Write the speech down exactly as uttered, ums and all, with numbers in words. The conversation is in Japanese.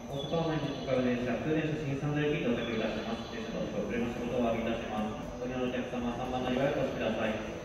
大阪湾に向かう電車、通電車新三大駅に到着いたします。電車の遅れましたことをお詫びいたします。ご利用のお客様、さんばん乗り場へお越しください。